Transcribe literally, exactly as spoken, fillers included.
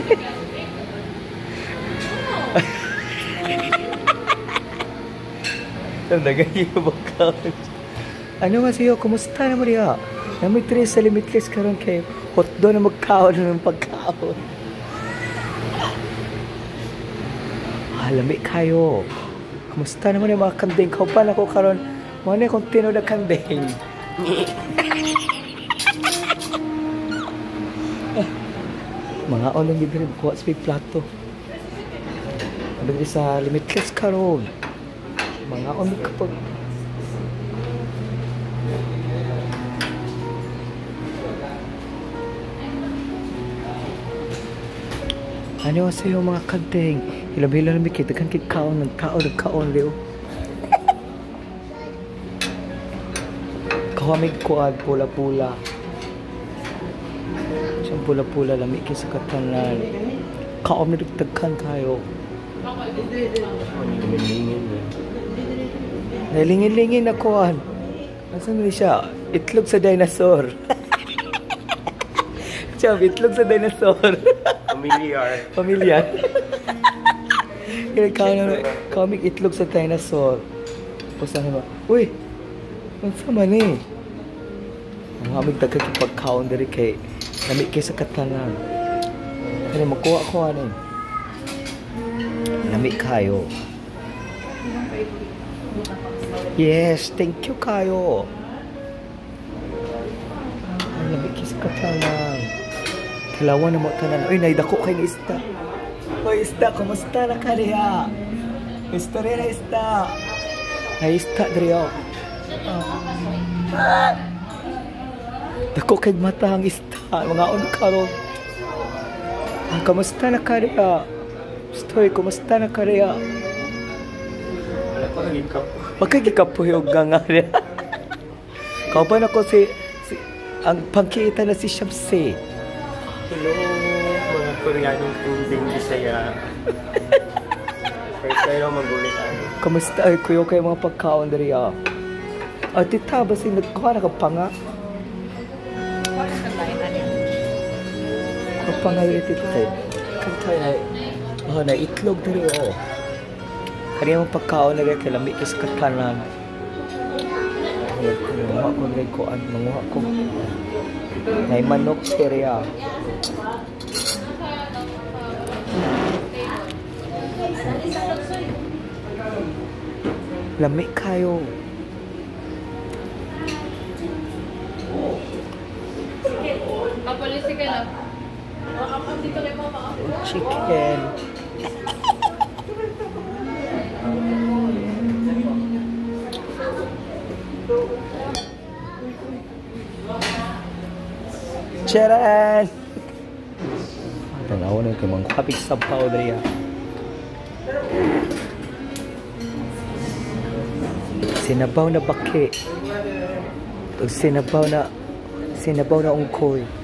Nagayo ba ka? Ano nga siyo? Kumusta naman niya? Namin tres sa limitless karon kay hotdo na magkaon ng pagkaon. Halami kayo. Kumusta naman yung mga kandeng? Kaupan ako karon. Mga na kung tino na kandeng. Mga olong bibili kuha sa plato. Sabi sa limitless karon. Mga olong kapag ano sa iyo mga kandeng? Hilab-hilab na mikita kan kikaon, nagkaon, nagkaon liyo. Kawamig kuad, pula-pula. Siyang pula-pula, lamig sa katanan. Kaom na dagtagkan kayo. Nalingin-lingin na kuan. Nasaan na siya? Itlog sa dinosaur. Siya, itlog sa dinosaur. Familiar. Familiar. Kaya kau na kami itlog sa dinosaur. Pusahan mo. Uy! Ang sama ni. Ang aming tagakipagkaon dari kay lamig kay sa katanan. Kaya makuha ko ano. Lamig kayo. Yes, thank you kayo. Lamig kay sa katanan. Kilawan na mo tanan. Uy, naidako kay ni Ista. Uy, Ista, kumusta na ka niya? Ista rin na Ista. Ay, Ista, Drio. Ah. Dako kay mata ang Ista. Mga unkaron. Ang kumusta na ka niya? Stoy, kumusta na ka niya? Magkagikapo yung ganga niya. Kauban ako si, si ang pangkita na si Shamsi. Hello, mga Koreanong kunding Bisaya. First time ako magulitan. Kamusta ay kuyo kayo mga pagkaon dari ah? Ah, tita, basi nagkuha na ka pa nga? Kapangay rin tita tayo. Kantay na, oh, na itlog dari oh. Kanya mga pagkaon na rin kay lamig is katanan. Manguha ko rin ko, manguha ko. May manok area. Lamig kayo. Chicken. Charan! Tanaw na yung mga kapit sa powder yan. Sinabaw na baki. Sinabaw na sinabaw na ungkoy.